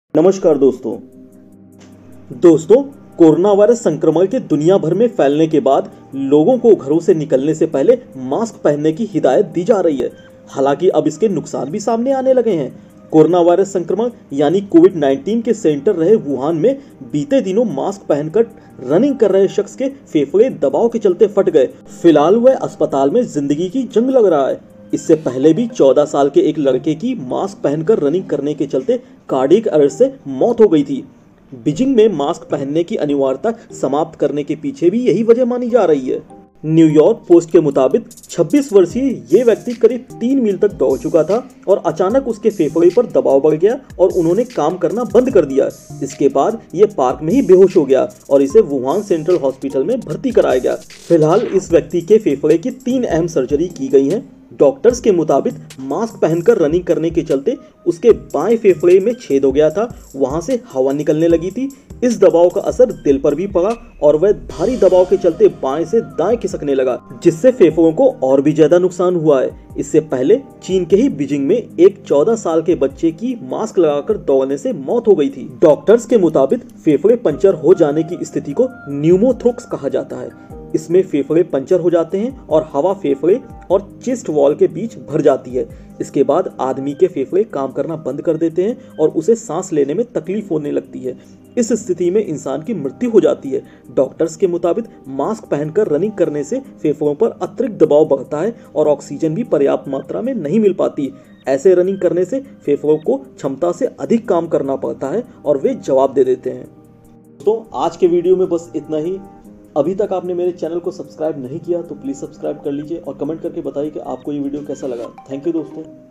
नमस्कार दोस्तों, corona virus संक्रमण के दुनिया भर में फैलने के बाद लोगों को घरों से निकलने से पहले मास्क पहनने की हिदायत दी जा रही है। हालांकि अब इसके नुकसान भी सामने आने लगे हैं। कोरोना वायरस संक्रमण यानी कोविड-19 के सेंटर रहे वुहान में बीते दिनों मास्क पहनकर रनिंग कर रहे शख्स के फेफड़े दबाव के चलते फट गए। फिलहाल वह अस्पताल में जिंदगी की जंग लग रहा है। इससे पहले भी 14 साल के एक लड़के की मास्क पहनकर रनिंग करने के चलते कार्डियक अरेस्ट से मौत हो गई थी। बीजिंग में मास्क पहनने की अनिवार्यता समाप्त करने के पीछे भी यही वजह मानी जा रही है। न्यूयॉर्क पोस्ट के मुताबिक 26 वर्षीय ये व्यक्ति करीब 3 मील तक दौड़ चुका था और अचानक उसके फेफड़े पर दबाव बढ़ गया और उन्होंने काम करना बंद कर दिया। इसके बाद ये पार्क में ही बेहोश हो गया और इसे वुहान सेंट्रल हॉस्पिटल में भर्ती कराया गया। फिलहाल इस व्यक्ति के फेफड़े की 3 अहम सर्जरी की गई हैं। डॉक्टर्स के मुताबिक मास्क पहनकर रनिंग करने के चलते उसके बाएं फेफड़े में छेद हो गया था, वहां से हवा निकलने लगी थी। इस दबाव का असर दिल पर भी पड़ा और वह भारी दबाव के चलते बाएं से दाएं खिसकने लगा, जिससे फेफड़ों को और भी ज्यादा नुकसान हुआ है। इससे पहले चीन के ही बीजिंग में एक 14 साल के बच्चे की मास्क लगाकर दौड़ने से मौत हो गई थी। डॉक्टर्स के मुताबिक फेफड़े पंचर हो जाने की स्थिति को न्यूमोथोक्स कहा जाता है। इसमें फेफड़े पंचर हो जाते हैं और हवा फेफड़े और चेस्ट वॉल के बीच भर जाती है। इसके बाद आदमी के फेफड़े काम करना बंद कर देते हैं और उसे सांस लेने में तकलीफ होने लगती है। इस स्थिति में इंसान की मृत्यु हो जाती है। डॉक्टर्स के मुताबिक मास्क पहनकर रनिंग करने से फेफड़ों पर अतिरिक्त दबाव बढ़ता है और ऑक्सीजन भी पर्याप्त मात्रा में नहीं मिल पाती। ऐसे रनिंग करने से फेफड़ों को क्षमता से अधिक काम करना पड़ता है और वे जवाब दे देते हैं। तो आज के वीडियो में बस इतना ही। अभी तक आपने मेरे चैनल को सब्सक्राइब नहीं किया तो प्लीज़ सब्सक्राइब कर लीजिए और कमेंट करके बताइए कि आपको ये वीडियो कैसा लगा। थैंक यू दोस्तों।